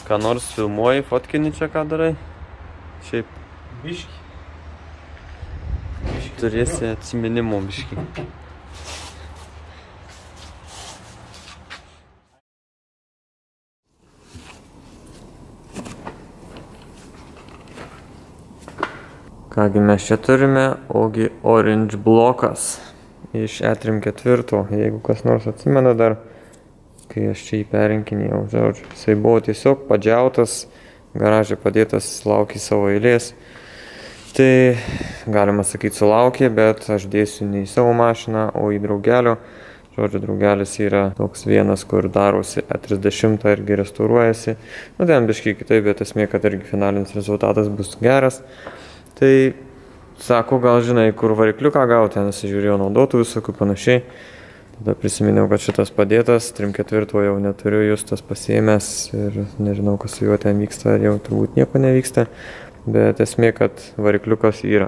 Ką nors filmuoji, fotkini čia, ką darai? Šiaip. Biški. Turėsi atsiminimų biški. Kągi mes čia turime, ogi Orange blokas iš E34, jeigu kas nors atsimena dar, kai aš čia jį perinkinėjau, žodžiu, jisai buvo tiesiog padžiautas, garaže padėtas, laukė savo eilės. Tai galima sakyti sulaukė, bet aš dėsiu ne į savo mašiną, o į draugelio. Žodžiu, draugelis yra toks vienas, kur darosi E30 irgi restauruojasi. Nu, ten biškai kitaip, bet esmė, kad irgi finalinis rezultatas bus geras. Tai sako, gal žinai, kur varikliuką gauti, ten įsižiūrėjau naudotų visokių panašiai. Tada prisiminiau, kad šitas padėtas, 3/4 jau neturiu, Justas pasiėmęs ir nežinau, kas su juo ten vyksta, jau turbūt nieko nevyksta, bet esmė, kad varikliukas yra.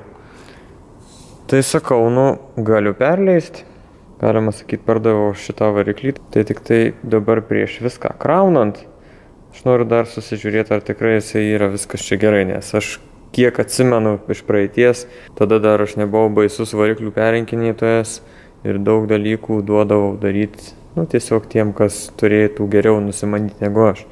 Tai sakau, nu, galiu perleisti, galima sakyti, pardaviau šitą variklį, tai tik tai dabar prieš viską kraunant, aš noriu dar susižiūrėti, ar tikrai jisai yra viskas čia gerai, nes aš kiek atsimenu iš praeities, tada dar aš nebuvau baisus variklių perinkinėtojas, ir daug dalykų duodavau daryti, nu, tiesiog tiem, kas turėtų geriau nusimanyti negu aš.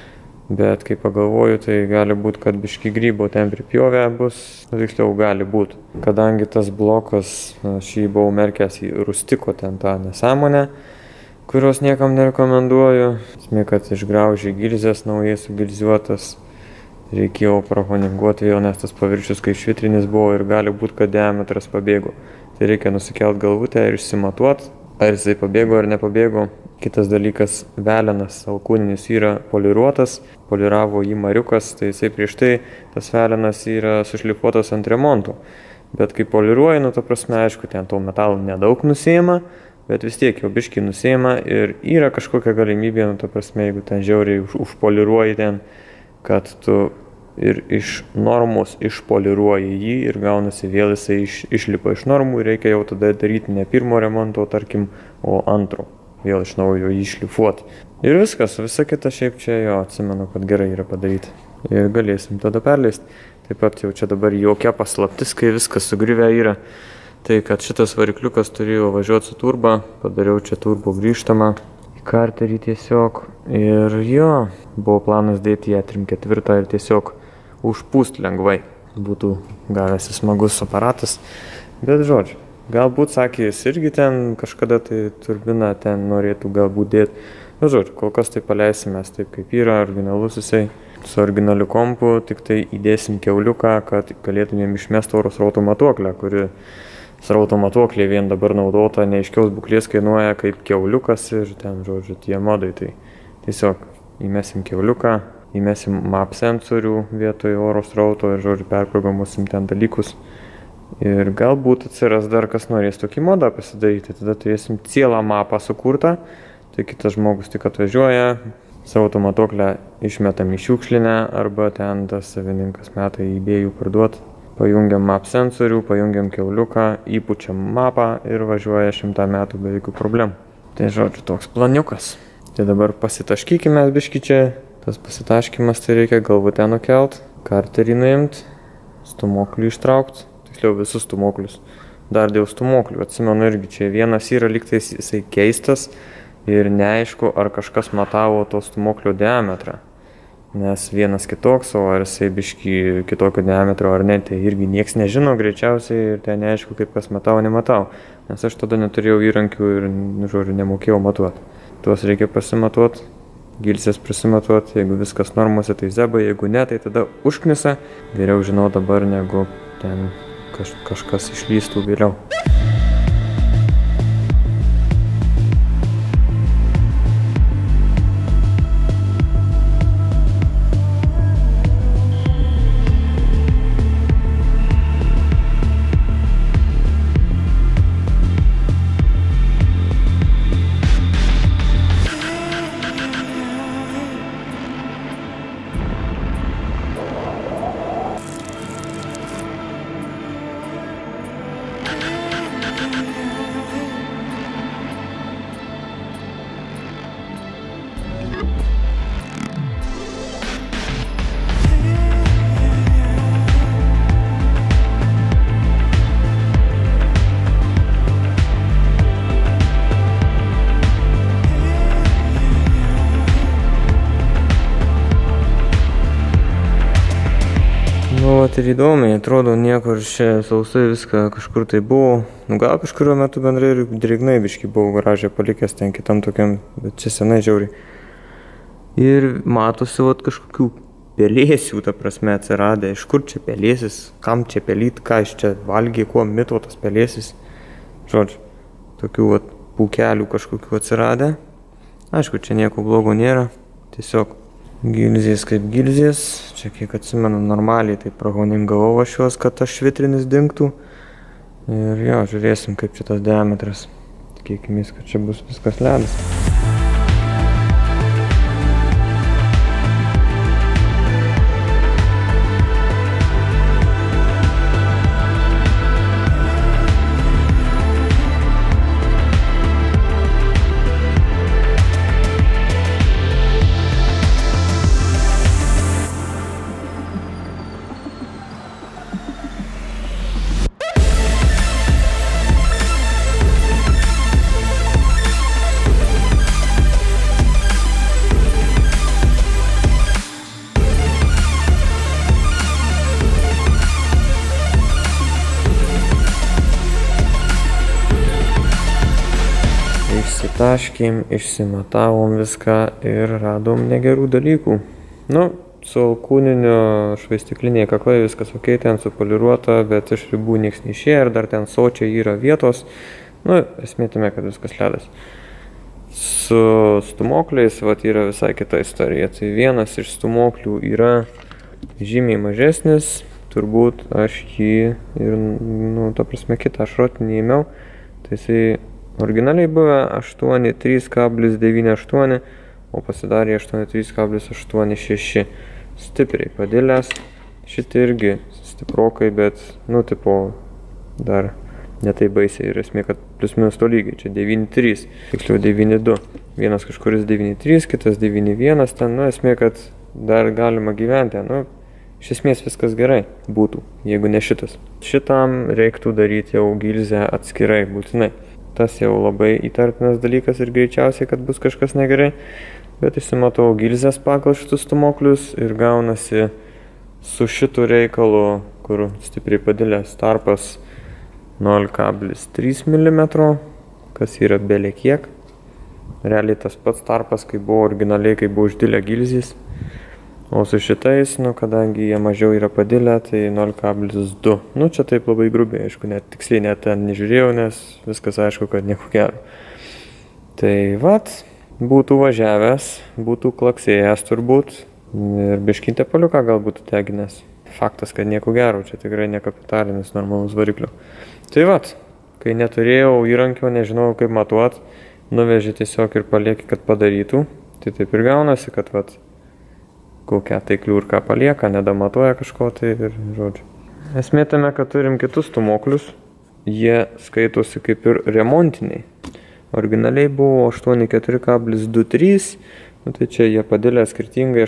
Bet kai pagalvoju, tai gali būti, kad biški grybo ten pripjovę bus, tiksliau gali būti. Kadangi tas blokas, aš jį buvau merkęs į rustiko ten tą nesąmonę, kurios niekam nerekomenduoju. Esmė, kad išgraužė gilzės, naujai sugilziuotas. Reikėjo prahoninguoti vėl, nes tas paviršius, kai švitrinis buvo ir gali būti, kad diametras pabėgo. Tai reikia nusikelt galvutę ir išsimatuoti, ar jisai pabėgo ar nepabėgo. Kitas dalykas, velenas alkūninis yra poliruotas, poliravo jį Mariukas, tai jisai prieš tai tas velenas yra sušlifuotas ant remontų. Bet kai poliruoji, nu, ta prasme, aišku, ten to metalo nedaug nusiima, bet vis tiek jau biškį nusiima ir yra kažkokia galimybė, nu, ta prasme, jeigu ten žiauriai užpoliruoji ten, kad tu ir iš normos išpoliruoji jį ir gaunasi vėl jisai išlipa iš normų ir reikia jau tada daryti ne pirmo remonto, tarkim, o antro. Vėl iš naujo jį šlifuoti. Ir viskas, visa kita šiaip čia jo atsimenu, kad gerai yra padaryti. Ir galėsim tada perleisti. Taip pat jau čia dabar jokia paslaptis, kai viskas sugriuvę yra. Tai kad šitas varikliukas turėjo važiuoti su turba, padariau čia turbo grįžtamą. Karterį tiesiog. Ir jo, buvo planas dėti ją 3/4 ir tiesiog užpūst lengvai. Būtų gavęs smagus aparatas. Bet žodžiu, galbūt sakė, jis irgi ten kažkada tai turbiną ten norėtų galbūt dėti. Bet žodžiu, kol kas tai paleisimės taip kaip yra, originalus jisai. Su originaliu kompu, tik tai įdėsim kiauliuką, kad galėtumėm išmesti oro srauto matuoklę, kuri srauto matuoklė vien dabar naudota neaiškiaus būklės kainuoja kaip kiauliukas ir ten, žodžiu, tie modai. Tai tiesiog įmesim kiauliuką, įmesim map sensorių vietoj oro srauto ir, žodžiu, perprogramuosim ten dalykus. Ir galbūt atsiras dar kas norės tokį modą pasidaryti, tada turėsim cielą mapą sukurtą. Tai kitas žmogus tik atvažiuoja, srauto matuoklę išmetam į šiukšlinę arba ten tas savininkas meta į eBay'ų parduot. Pajungiam map sensorių, pajungiam kiauliuką, įpučiam mapą ir važiuoja 100 metų be jokių problemų. Tai žodžiu, toks planiukas. Tai dabar pasitaškykime biškį čia. Tas pasitaškymas tai reikia galvutę nukelt, karterį nuimt, stūmoklį ištraukt, tiksliau visus stūmoklius. Dar dėl stūmoklių, atsimenu irgi, čia vienas yra lygtais jisai keistas ir neaišku, ar kažkas matavo to stūmoklio diametrą. Nes vienas kitoks, o ar jisai biškį kitokio diametro ar ne, tai irgi nieks nežino greičiausiai ir ten neaišku, kaip kas matavo, nematau. Nes aš tada neturėjau įrankių ir, žodžiu, nemokėjau matuoti. Tuos reikia pasimatuoti, gilzės pasimatuoti, jeigu viskas normose, tai zeba, jeigu ne, tai tada užknisa. Geriau žinau dabar, negu ten kažkas išlystų vėliau. vat ir įdomiai, atrodo niekur čia sausai viską kažkur tai buvo. Nu gal kažkurio metu bendrai ir drėgnai biškį buvau garažę palikęs ten kitam tokiam, bet čia senai žiauriai. Ir matosi vat kažkokių pelėsių, ta prasme, atsiradę. Iš kur čia pelėsis, kam čia pelyt, ką iš čia valgė, kuo mito tas pelėsis. Žodžiu, tokių vat pūkelių kažkokių atsiradę. Aišku, čia nieko blogo nėra, tiesiog gilzės kaip gilzės. Čia kiek atsimenu normaliai tai prahoningavau aš juos, kad tas švitrinis dingtų. Ir jo, žiūrėsim kaip čia tas diametras. Tikėkimės, kad čia bus viskas ledas. Išsitaškėm, išsimatavom viską ir radom negerų dalykų. Nu, su alkūninio švaistiklinėje kaklai viskas ok, ten supoliruota, bet iš ribų nieks neišėjo ir dar ten sočiai yra vietos. Nu, esmė tame, kad viskas ledas. Su stumokliais vat yra visai kita istorija. Tai vienas iš stumoklių yra žymiai mažesnis. Turbūt aš jį ir, nu, ta prasme, kitą šrotinį įmiau. Tai jisai originaliai buvo 8.3,98, o pasidarė 8.3,86. Stipriai padilęs. Šitą irgi stiprokai, bet, nu, tipo, dar netai baisiai. Ir esmė, kad plius minus to lygiai. Čia 9.3, tiksliau 9.2. Vienas kažkuris 9.3, kitas 9.1. Ten, nu, esmė, kad dar galima gyventi. Nu, iš esmės viskas gerai būtų, jeigu ne šitas. Šitam reiktų daryti jau gilzę atskirai, būtinai. Tas jau labai įtartinas dalykas ir greičiausiai, kad bus kažkas negerai. Bet išsimatau gilzės pagal šitus stumoklius ir gaunasi su šitu reikalu, kur stipriai padilęs tarpas 0,3 mm, kas yra belekiek. Realiai tas pats tarpas, kai buvo originaliai, kai buvo uždilę gilzės. O su šitais, nu, kadangi jie mažiau yra padilę, tai 0,2. Nu, čia taip labai grubiai, aišku, net tiksliai net ten nežiūrėjau, nes viskas aišku, kad nieko gero. Tai vat, būtų važiavęs, būtų klaksėjęs turbūt ir biškį tepaliuką gal būtų teginęs. Faktas, kad nieko gero, čia tikrai ne kapitalinis normalus variklių. Tai vat, kai neturėjau įrankio, nežinau kaip matuot, nuvežė tiesiog ir paliekė, kad padarytų. Tai taip ir gaunasi, kad vat, kokią tai kliurką palieka, nedamatuoja kažko tai ir žodžiu. Esmė tame, kad turim kitus stumoklius, jie skaitosi kaip ir remontiniai. Originaliai buvo 8.4,23, nu, tai čia jie padilę skirtingai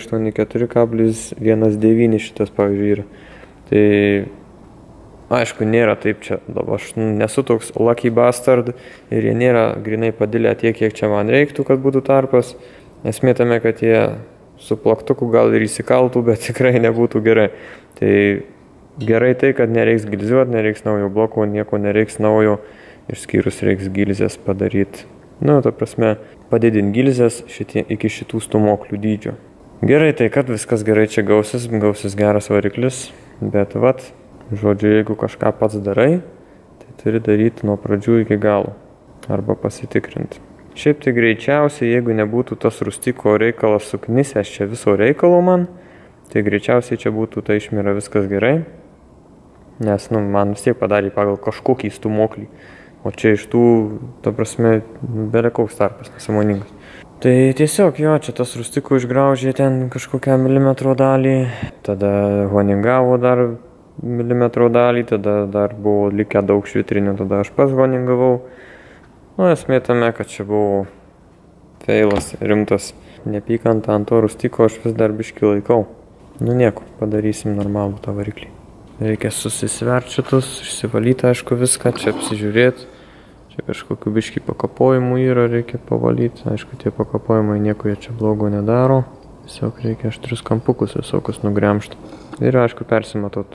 8.4,19 šitas pavyzdžiui yra. Tai aišku, nėra taip čia, dabar aš nesu toks lucky bastard ir jie nėra grinai padilę tiek, kiek čia man reiktų, kad būtų tarpas. Esmė tame, kad jie su plaktuku gal ir įsikaltų, bet tikrai nebūtų gerai. Tai gerai tai, kad nereiks gilziuoti, nereiks naujo bloko, nieko nereiks naujo, išskyrus reiks gilzės padaryti. Nu, ta prasme, padidinti gilzės iki šitų stumoklių dydžio. Gerai tai, kad viskas gerai čia gausis geras variklis, bet vat, žodžiu, jeigu kažką pats darai, tai turi daryti nuo pradžių iki galo, arba pasitikrinti. Šiaip tai greičiausiai, jeigu nebūtų tas rustiko reikalas suknisęs čia viso reikalo man, tai greičiausiai čia būtų ta išmira viskas gerai. Nes, nu, man vis tiek padarė pagal kažkokį stumoklį. O čia iš tų, ta prasme, belekoks tarpas, nesąmoningas. Tai tiesiog, jo, čia tas rustiko išgraužė ten kažkokią milimetro dalį. Tada honingavo dar milimetro dalį, tada dar buvo likę daug švitrinių, tada aš pats honingavau. Nu, esmė tame, kad čia buvo feilas rimtas. Nepykantą ant to rustiko aš vis dar biškį laikau. Nu nieko, padarysim normalų tą variklį. Reikia susisvert šitus, išsivalyti aišku viską, čia apsižiūrėti. Čia kažkokiu biškį pakapojimų yra, reikia pavalyti. Aišku, tie pakapojimai nieko jie čia blogo nedaro. Tiesiog reikia aštrius kampukus visokius nugremžti. Ir aišku, persimatot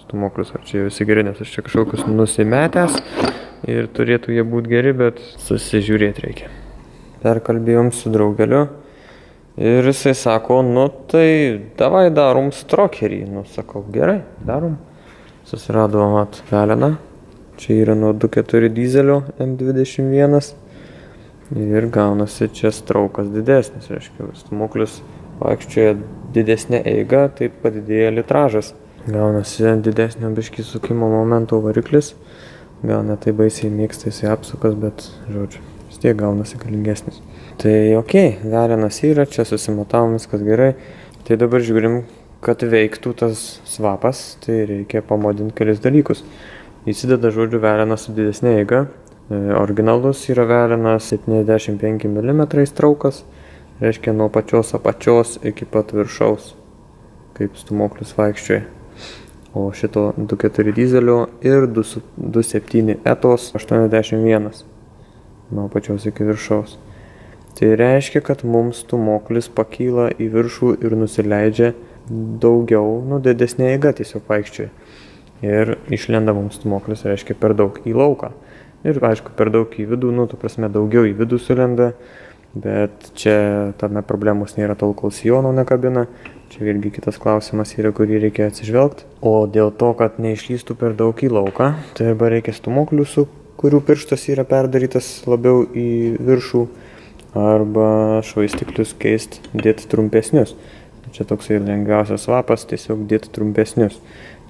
stumoklius, ar čia visi geri, nes aš čia kažkokius nusimetęs ir turėtų jie būti geri, bet susižiūrėti reikia. Perkalbėjom su draugeliu ir jisai sako, nu tai davai darom strokerį. Nu sakau, gerai, darom. Susiradom veleną. Čia yra nuo 2.4 dizelio M21 ir gaunasi čia straukas didesnis, reiškia, stumoklis vaikščioja didesnė eiga, taip padidėja litražas. Gaunasi didesnio biškį sukimo momento variklis, gal ne tai baisiai mėgsta jisai apsukas, bet, žodžiu, vis tiek gaunasi galingesnis. Tai okei, velenas yra, čia susimatavom, viskas gerai. Tai dabar žiūrim, kad veiktų tas svapas, tai reikia pamodinti kelis dalykus. Įsideda, žodžiu, velenas su didesnė eiga. Originalus yra velenas 75 mm straukas, reiškia nuo pačios apačios iki pat viršaus, kaip stumoklis vaikščioja. O šito 2.4 dizelio ir 2.7 etos 81 nuo apačios iki viršaus. Tai reiškia, kad mums stumoklis pakyla į viršų ir nusileidžia daugiau, didesnė eiga tiesiog vaikščioja. Ir išlenda mums stumoklis, reiškia, per daug į lauką. Ir, aišku, per daug į vidų, ta prasme, daugiau į vidų sulenda, bet čia tame problemos nėra tol, kol sijono nekabina. Čia vėlgi kitas klausimas yra, kurį reikia atsižvelgti. O dėl to, kad neišlystų per daug į lauką, tai arba reikia stumoklių, su kurių pirštas yra perdarytas labiau į viršų, arba švaistiklius keisti, dėti trumpesnius. Čia toksai lengviausias svapas, tiesiog dėti trumpesnius.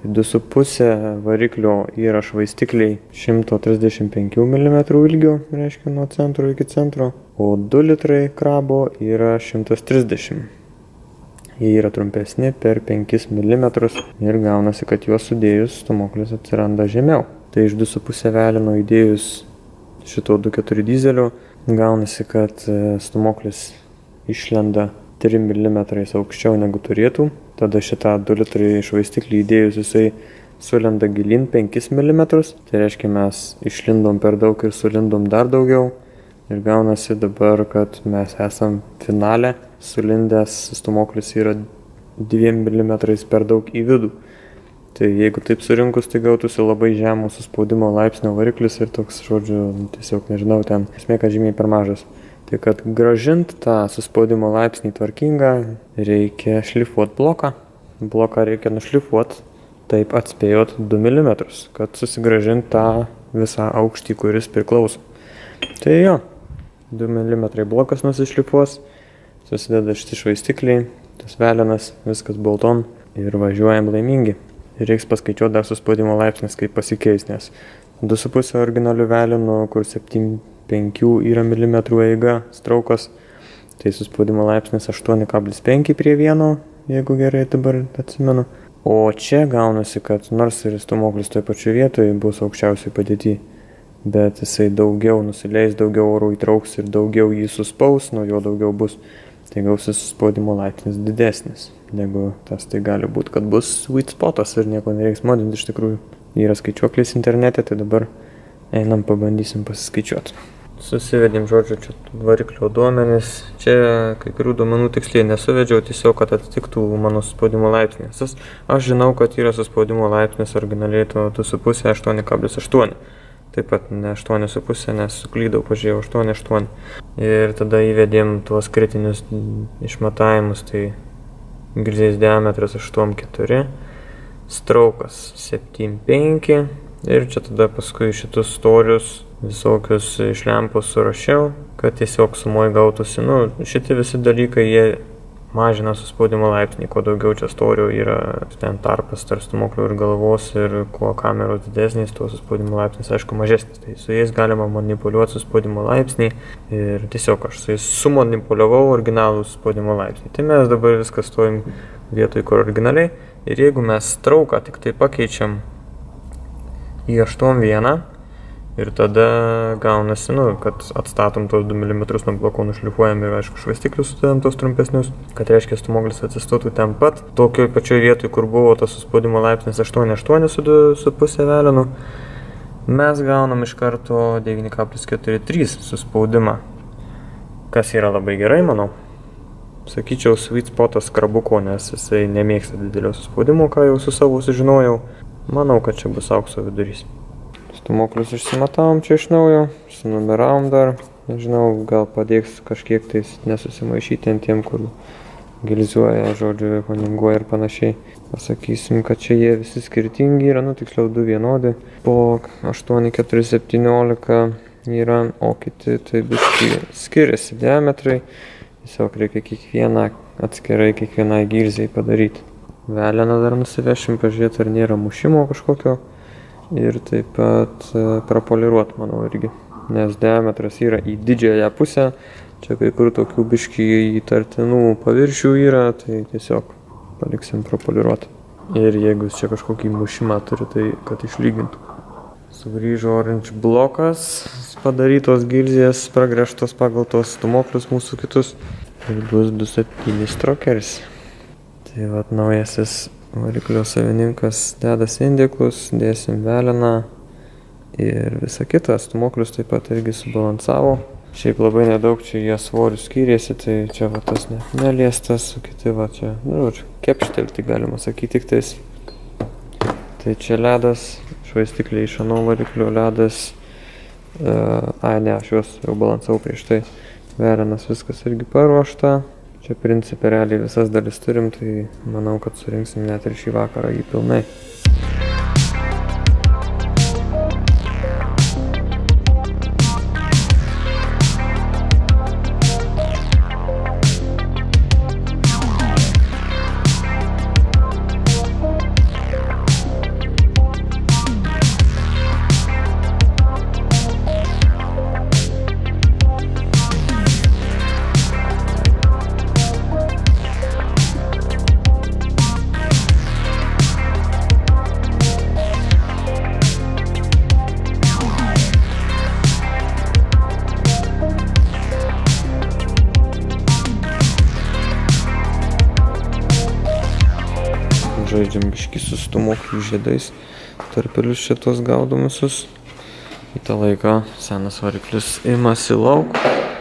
2,5 variklio yra švaistikliai 135 mm ilgio, reiškia nuo centro iki centro, o 2 litrai krabo yra 130. Jie yra trumpesni per 5 mm ir gaunasi, kad juos sudėjus stumoklis atsiranda žemiau. Tai iš 2,5 velino įdėjus šito 2.4 dizelio gaunasi, kad stumoklis išlenda 3 mm aukščiau negu turėtų. Tada šitą 2 litrai švaistiklį įdėjus jisai sulenda gilin 5 mm. Tai reiškia, mes išlindom per daug ir sulindom dar daugiau. Ir gaunasi dabar, kad mes esam finale. Sulindęs stumoklis yra 2 mm per daug į vidų. Tai jeigu taip surinkus, tai gautųsi labai žemų suspaudimo laipsnio variklis ir toks, žodžiu, tiesiog nežinau, ten esmė, kad žymiai per mažas. Tai kad grąžint tą suspaudimo laipsnį tvarkingą, reikia šlifuoti bloką. Bloką reikia nušlifuoti, taip atspėjot 2 mm, kad susigrąžint tą visą aukštį, kuris priklauso. Tai jo, 2 mm blokas nusišlifuos, susideda šiti švaistikliai, tas velenas, viskas bolton ir važiuojam laimingi. Ir reiks paskaičiuoti dar suspaudimo laipsnis, kaip pasikeis, nes 2,5 originalių velinų, kur 7,5 yra milimetrų eiga, straukas, tai suspaudimo laipsnis 8,5 prie 1, jeigu gerai dabar atsimenu. O čia gaunasi, kad nors ir stumoklis toj pačioj vietoje bus aukščiausiai padėti, bet jisai daugiau nusileis, daugiau oro įtrauks ir daugiau jį suspaus, nuo jo daugiau bus. Tai gausis suspaudimo laipsnis didesnis, negu tas tai gali būti, kad bus sweet spotas ir nieko nereiks modinti iš tikrųjų. Yra skaičiuoklis internete, tai dabar einam pabandysim pasiskaičiuoti. Susivedėm, žodžiu, čia variklio duomenis. Čia kai kurių duomenų tiksliai nesuvedžiau, tiesiog, kad atitiktų mano suspaudimo laipsnis. Aš žinau, kad yra suspaudimo laipsnis originaliai to 2,5 8,8. Taip pat ne 8,5, nes suklydau, pažiūrėjau 8,8. Ir tada įvedėm tuos kritinius išmatavimus, tai grizės diametras 8,4, straukas 7,5 ir čia tada paskui šitus storius visokius iš lempos surašiau, kad tiesiog sumoj gautųsi. Šitie visi dalykai, jie mažina suspaudimo laipsnį, kuo daugiau čia storių yra ten tarpas tarp stumoklio ir galvos ir kuo kameros didesnis, tuo suspaudimo laipsnis aišku mažesnis. Tai su jais galima manipuliuoti suspaudimo laipsnį ir tiesiog aš su jais sumanipuliavau originalų suspaudimo laipsnį. Tai mes dabar viskas stovim vietoj, kur originaliai. Ir jeigu mes strauką tik tai pakeičiam į 8,1 ir tada gaunasi, kad atstatom tos 2 mm nuo bloko, nušlifuojam ir aišku švaistiklius sudedam tos trumpesnius, kad reiškia stumoklis atsistotų ten pat. Tokioj pačioj vietoj, kur buvo tas suspaudimo laipsnis 8,8 su 2,5 velinu, mes gaunam iš karto 9,43 suspaudimą, kas yra labai gerai, manau. Sakyčiau, sweet spotas krabuko, nes jisai nemėgsta didelio suspaudimo, ką jau su savo sužinojau. Manau, kad čia bus aukso vidurys. Stumoklius išsimatavom čia iš naujo, sunumeravom dar. Nežinau, gal padėks kažkiek tais nesusimaišyti ant tiem, kur gilizuoja, žodžiu, koninguoja ir panašiai. Pasakysim, kad čia jie visi skirtingi yra, tiksliau 2 vienodi. Po 8, 4, 17 yra, o kiti tai biškai skiriasi diametrai. Tiesiog reikia kiekvieną atskirai, kiekvienai gilzei padaryti. Veleną dar nusivešim, pažiūrėti, ar nėra mušimo kažkokio. Ir taip pat prapoliruot, manau, irgi. Nes diametras yra į didžiąją pusę. Čia kai kur tokių biškį įtartinų paviršių yra, tai tiesiog paliksim prapoliruot. Ir jeigu čia kažkokį mušimą turi, tai kad išlygintų. Sugrįžo Orange blokas, padarytos gilzės, pragręžtos pagal tos stumoklius mūsų kitus. Ir bus 2.7 strokeris. Tai vat naujasis variklio savininkas dedas indiklus, dėsim veleną ir visą kitą. Stumoklius taip pat irgi subalansavo. Šiaip labai nedaug čia jie svorių skyrėsi, tai čia va tas neliestas, su kiti va čia, kepštelti galima sakyti tik tais. Tai čia ledas, švaistikliai iš ano variklio ledas. Ne, aš juos jau balansavau prieš tai. Velenas viskas irgi paruošta. Čia principe realiai visas dalis turim, tai manau, kad surinksim net ir šį vakarą jį pilnai. Žaidžiam biškį su stumoklių žiedais, tarpelius šitos gaudom visus. Į tą laiką senas variklis imasi lauk.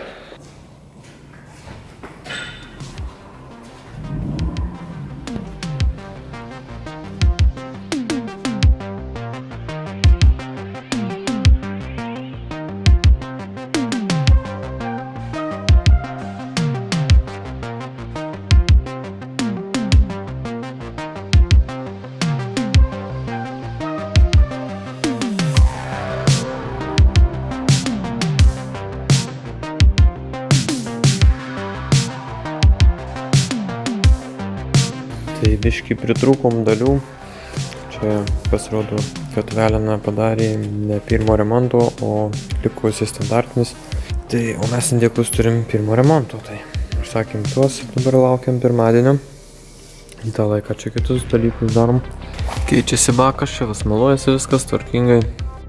Tai biškį pritrūkom dalių. Čia pasirodo, kad veleną padarė ne pirmo remonto, o likusi standartinis. Tai, o mes indiklus turim pirmo remonto. Tai užsakėm tuos ir dabar laukiam pirmadienio. Į tą laiką čia kitus dalykus darom. Keičiasi bakas, čia vis maluojasi viskas tvarkingai.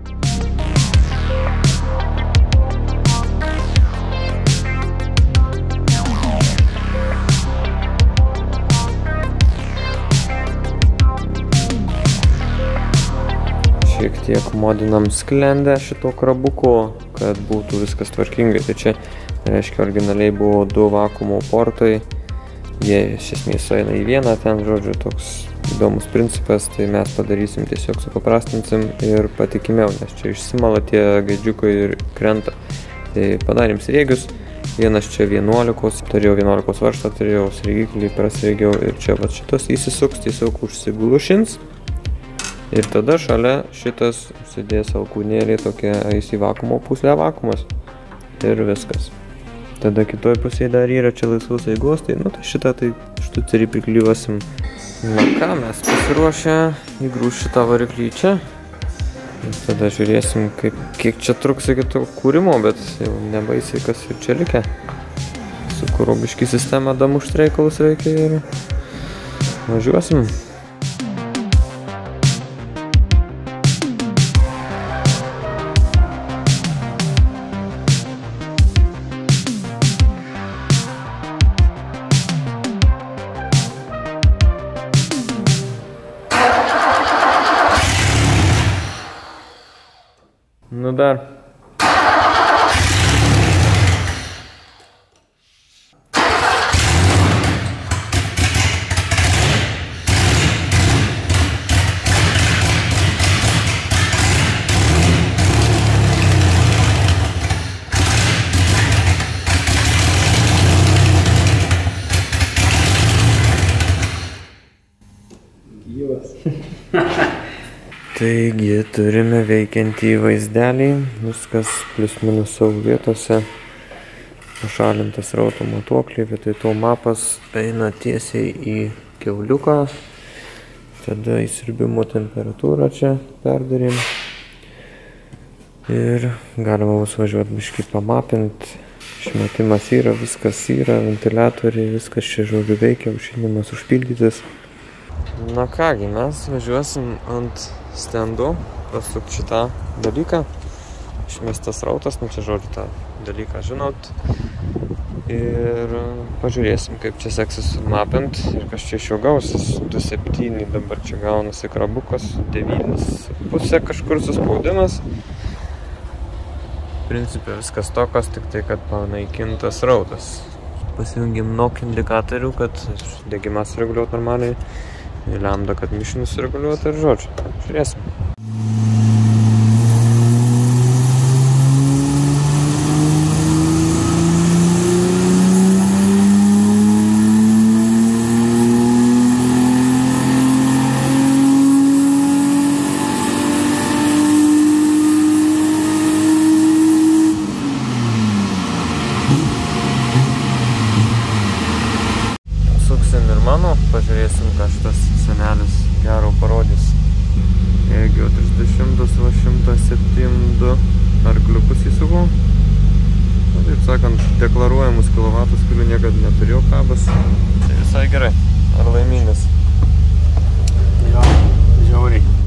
Šiek tiek modinam sklendę šito krabuko, kad būtų viskas tvarkingai. Tai čia, reiškia, originaliai buvo 2 vakuumo portai. Jie iš esmės sueina į vieną, ten, žodžiu, toks įdomus principas. Tai mes padarysim, tiesiog supaprastinsim ir patikimiau, nes čia išsimala tie gaidžiukai ir krenta. Tai padarėm sriegius. Vienas čia 11, turėjau 11 varžtą, turėjau sriegiklį, prasriegiau ir čia va šitas įsisuks, tiesiog užsiglušins. Ir tada šalia šitas užsidės alkūnėlį, tokia eis į vakuumo pusę vakuumas. Ir viskas. Tada kitoj pusėje dar yra čia laisvos eigos, tai šitą tai štucerį priklijuosim. Na ką, mes pasiruošę įgrūst šitą variklį čia. Ir tada žiūrėsim, kiek čia truks iki to kūrimo, bet jau nebaisiai kas ir čia likę. Su kuro biškį sistemą damušt reikalus reikia ir važiuosim. Nu dar. Taigi turime veikiantį vaizdelį, viskas plius minus savo vietose. Pašalintas rauto matuoklį, vietoj to mapas eina tiesiai į kiauliuką. Tada įsiurbimo temperatūrą čia perdarėm. Ir galima bus važiuoti biškį pamapint. Išmetimas yra, viskas yra, ventiliatoriai, viskas čia žodžiu veikia, aušinimas užpildytas. Na kągi, mes važiuosim ant stendo, pasukti šitą dalyką. Išmestas rautas, čia žodžiu tą dalyką žinot. Ir pažiūrėsim, kaip čia seksis sumapint ir kas čia iš jo gausis. 2,7 dabar čia gaunasi krabukas, 9,5 kažkur suspaudimas. Principė viskas tokas, tik tai, kad panaikintas rautas. Pasijungim NOK indikatorių, kad degimas reguliuot normaliai. Lambda, kad mišinius reguliuot ir žodžiu. Žiūrėsim. Ir mano, pažiūrėsim, ką šitas senelis gero parodys. Jeigu 30 va 107 arkliukus įsukau. Taip sakant, deklaruojamus kilovatus, kurių niekada neturėjau kabas. Tai visai gerai. Ar laimingas? Jo, žiauriai.